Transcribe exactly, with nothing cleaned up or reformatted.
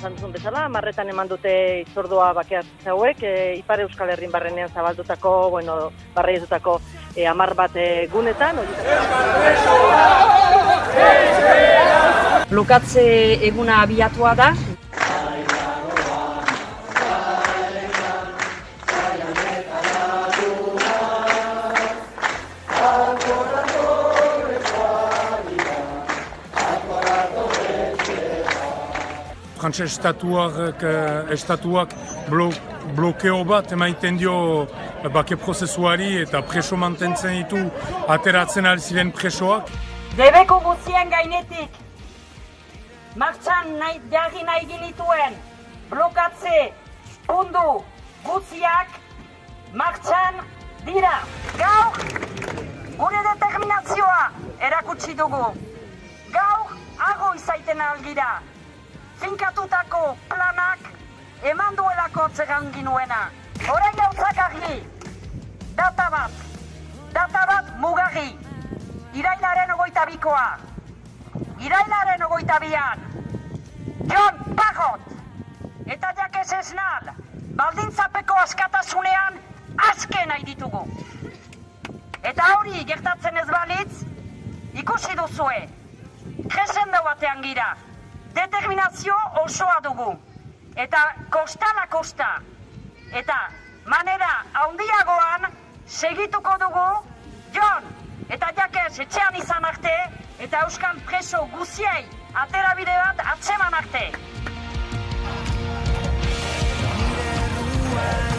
esan duzun bezala, marretan eman dute itzordua bakeatze hauek, e, Ipar Euskal Herrin barrenean zabaldutako, bueno, barreietutako e, amar bat e, gunetan. Blokatze eguna abiatua da. Frantses estatuak, estatuak blokeo bat emaiten dio bake prozesuari eta preso mantentzen ditu ateratzen ari ziren presoak. Debeko guztien gainetik, martxan nahi, jarri nahi ginituen blokatze pundu guztiak martxan dira. Gaur, gure determinazioa erakutsi dugu. Gaur, ago izaiten algira. Finkatutako planak eman duelako txegan ginuena. Orain gauzak argi, data bat, data bat mugarri, irailaren ogoita bikoa, irailaren ogoita bian, Jon Parrot eta Jakes Esnal baldintzapeko askatasunean aske nahi ditugu. Eta hori gertatzen ez balitz, ikusi duzue, kresendo batean gira. Determinazio osoa dugu, eta kostala kosta, eta manera handiagoan segituko dugu Jon eta Jakes etxean izan arte, eta euskan preso guziei aterabide bat atseman arte.